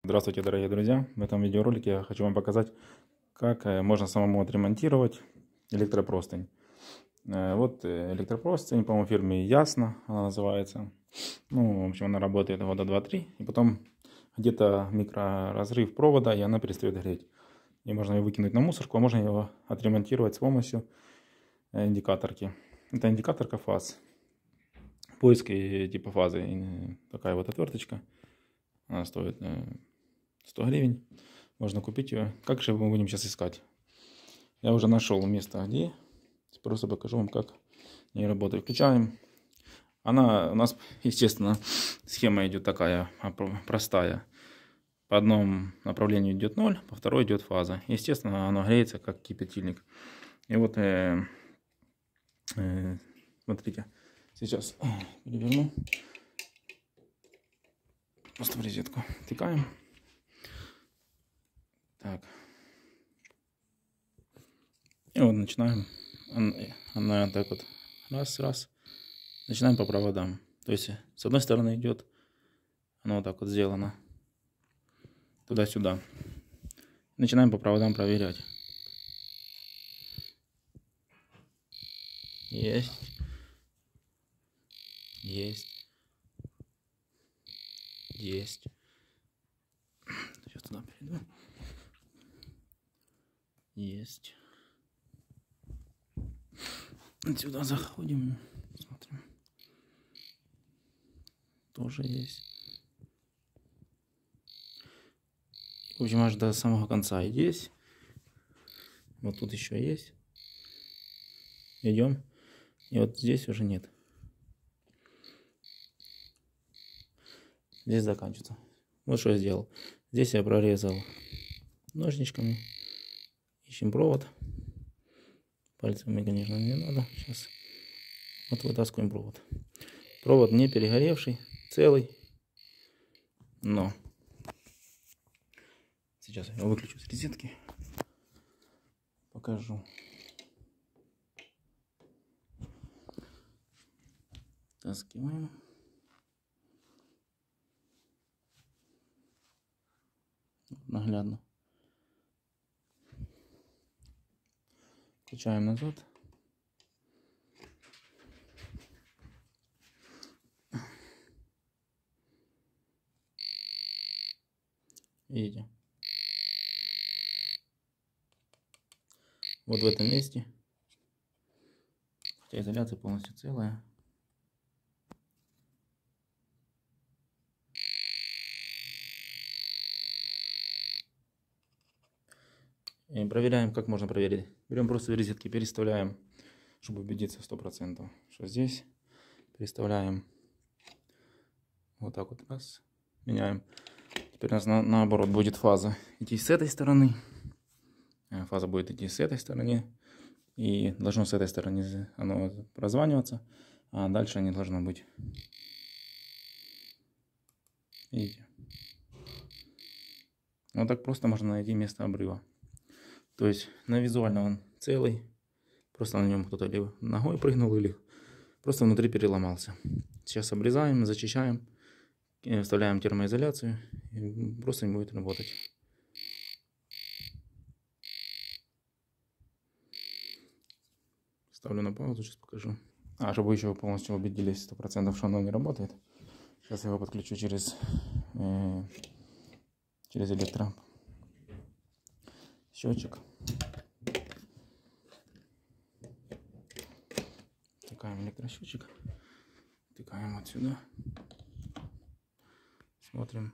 Здравствуйте, дорогие друзья! В этом видеоролике я хочу вам показать, как можно самому отремонтировать электропростынь. Вот электропростынь, по-моему, фирме Ясно она называется. Ну, в общем, она работает года 2-3, и потом где-то микроразрыв провода, и она перестает греть. И можно ее выкинуть на мусорку, а можно ее отремонтировать с помощью индикаторки. Это индикаторка фаз. Поиск типа фазы. Такая вот отверточка. Она стоит 100 гривен. Можно купить ее. Как же мы будем сейчас искать? Я уже нашел место, где. Просто покажу вам, как не работает. Включаем. Она у нас, естественно, схема идет такая простая. По одному направлению идет 0, по второй идет фаза. Естественно, оно греется как кипятильник. И вот, смотрите, сейчас переверну. Просто в розетку втыкаем. Так. И вот начинаем. Она так вот раз. Начинаем по проводам. То есть с одной стороны идет, оно вот так вот сделано. Туда-сюда. Начинаем по проводам проверять. Есть. Сейчас туда перейду. Есть. Сюда заходим. Смотрим. Тоже есть. В общем, аж до самого конца есть. Вот тут еще есть. Идем. И вот здесь уже нет. Здесь заканчивается. Вот что я сделал. Здесь я прорезал ножничками. Ищем провод. Пальцами, конечно, не надо. Сейчас вот вытаскиваем провод. Провод не перегоревший, целый. Но сейчас я его выключу с розетки. Покажу. Таскиваем. Наглядно. Включаем назад. Видите? Вот в этом месте. Хотя изоляция полностью целая. И проверяем, как можно проверить. Берем просто розетки, переставляем, чтобы убедиться 100%, что здесь. Переставляем вот так вот раз. Меняем. Теперь у нас наоборот будет фаза идти с этой стороны. Фаза будет идти с этой стороны. И должно с этой стороны оно прозваниваться. А дальше не должно быть. Видите? Вот так просто можно найти место обрыва. То есть на визуально он целый. Просто на нем кто-то или ногой прыгнул, или просто внутри переломался. Сейчас обрезаем, зачищаем, вставляем термоизоляцию, и просто не будет работать. Ставлю на паузу, сейчас покажу. Чтобы вы еще полностью убедились 100%, что оно не работает. Сейчас я его подключу через электросчетчик. Втыкаем электросчетчик. Втыкаем вот сюда. Смотрим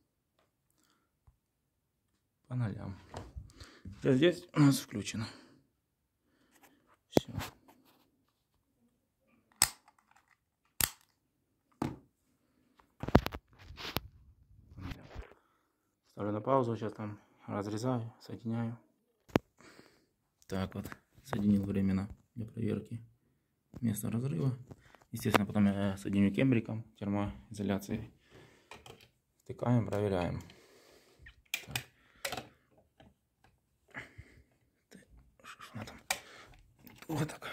по нолям. Здесь у нас включено. Все. Ставлю на паузу, сейчас там разрезаю, соединяю. Так вот, соединил временно для проверки место разрыва. Естественно, потом я соединю кембриком, термоизоляцией. Втыкаем, проверяем. Что она там? Вот так.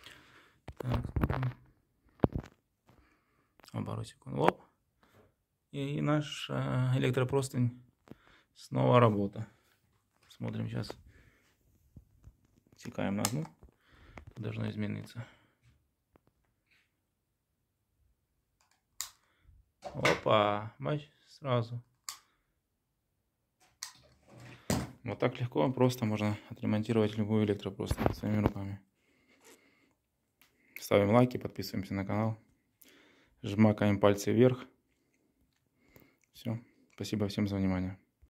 Так, смотрим. Пару секунд. Оп. И наш электропростынь снова работа. Смотрим сейчас. Тикаем на дно. Должно измениться. Опа, бач, сразу. Вот так легко, просто можно отремонтировать любую электропростынь своими руками. Ставим лайки, подписываемся на канал. Жмакаем пальцы вверх. Все. Спасибо всем за внимание.